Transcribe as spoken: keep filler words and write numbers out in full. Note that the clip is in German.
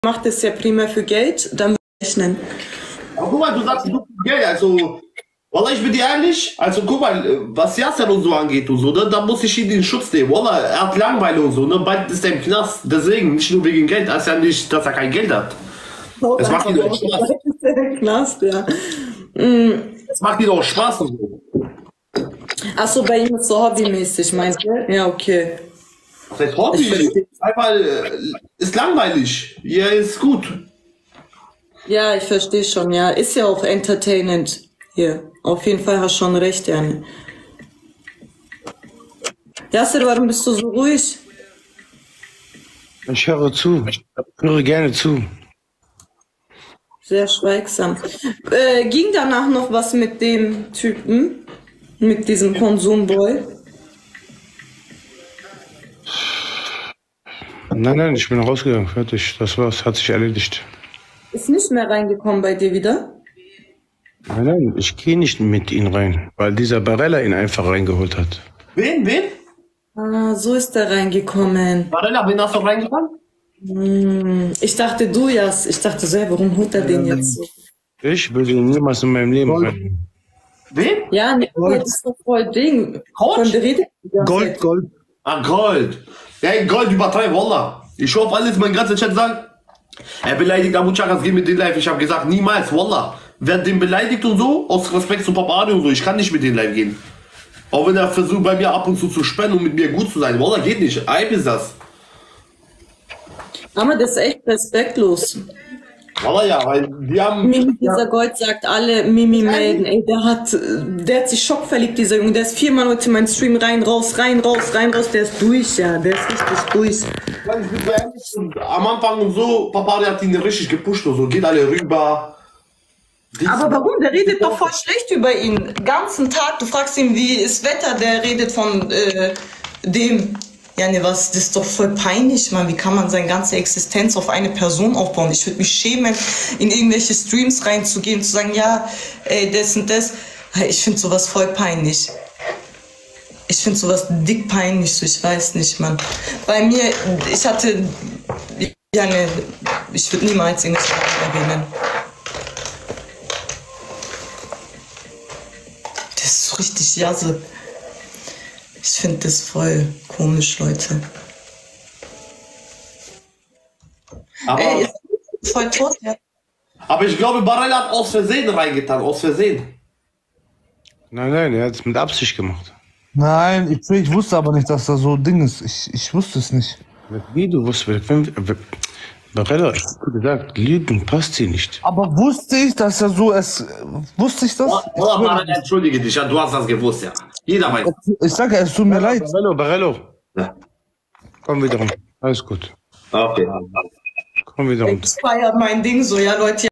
macht es ja primär für Geld, dann rechnen. Aber guck mal, du sagst, du Geld, also, Wallah, ich bin dir ehrlich, also guck mal, was Yasser und so angeht und so, ne, da muss ich ihn den Schutz nehmen. Wallah, er hat Langeweile und so, ne, bald ist er im Knast, deswegen, nicht nur wegen Geld, das ist ja nicht, dass er kein Geld hat. Oh, es macht ihm doch Spaß. Bald ist er im Knast, ja. Mm. Es macht ihm doch Spaß und so. Achso, bei ihm ist so hobbymäßig, meinst du? Ja, okay. Das heißt Hobby, einfach, ist langweilig, ja, ist gut. Ja, ich verstehe schon, ja. Ist ja auch entertainend hier. Auf jeden Fall hast du schon recht, Jan. Yasser, warum bist du so ruhig? Ich höre zu. Ich höre gerne zu. Sehr schweigsam. Äh, ging danach noch was mit dem Typen? Mit diesem Konsumboy? Nein, nein, ich bin rausgegangen. Fertig. Das war's. Hat sich erledigt. Ist nicht mehr reingekommen bei dir wieder? Nein, nein, ich gehe nicht mit ihm rein, weil dieser Barella ihn einfach reingeholt hat. Wen, wen? Ah, so ist er reingekommen. Barella, wen hast du reingekommen? Hm, ich dachte du, Jas. Ich dachte so, warum holt er den jetzt so? Ich würde ihn niemals in meinem Leben rein. Wen? Ja, nee, das ist doch voll Ding. Coach? Von der Rede. Gold, Gold. Ah, Gold. Ja, Gold übertreibt, Wallah. Ich hoffe, alles, mein ganzer Chat sagt, er beleidigt Abu Chakas, geh mit denen live. Ich habe gesagt, niemals, Wallah. Wer den beleidigt und so, aus Respekt zu Papa Adi und so, ich kann nicht mit denen live gehen. Auch wenn er versucht, bei mir ab und zu zu spenden und mit mir gut zu sein. Wallah, geht nicht. Eib ist das. Aber das ist echt respektlos. Wallah, ja, weil die haben... Mimi, dieser Gold sagt alle, Mimi melden. Ey, der hat, der hat sich schockverliebt, dieser Junge. Der ist viermal heute in meinen Stream rein, raus, rein, raus, rein, raus. Der ist durch, ja. Der ist richtig durch. Ich bin so ehrlich, und am Anfang und so, Papa Adi hat ihn richtig gepusht und so. Geht alle rüber. Aber warum? Der redet doch voll schlecht über ihn. Den ganzen Tag, du fragst ihn, wie ist Wetter, der redet von äh, dem. Ja, ne, was, das ist doch voll peinlich, Mann. Wie kann man seine ganze Existenz auf eine Person aufbauen? Ich würde mich schämen, in irgendwelche Streams reinzugehen, zu sagen, ja, ey, das und das. Ich finde sowas voll peinlich. Ich finde sowas dick peinlich, so, ich weiß nicht, Mann. Bei mir, ich hatte, ja, ne, ich würde niemals irgendwas erwähnen. Das ist so richtig Jasse. Ich finde das voll komisch, Leute. Aber, Ey, ist voll tot, ja. aber ich glaube, Barella hat aus Versehen reingetan, aus Versehen. Nein, nein, er hat es mit Absicht gemacht. Nein, ich, ich wusste aber nicht, dass da so ein Ding ist. Ich, ich wusste es nicht. Wie du wusstest, wenn, Barella, ich habe gesagt, Lügen passt sie nicht. Aber wusste ich, dass er so es. Wusste ich das? Oder Barella, entschuldige dich, ja, du hast das gewusst, ja. Jeder weiß. Ich sage, es tut mir leid. Barello, Barello. Ja. Komm wieder rum. Alles gut. Okay. Komm wieder rum. Ich feiere mein Ding so, ja, Leute.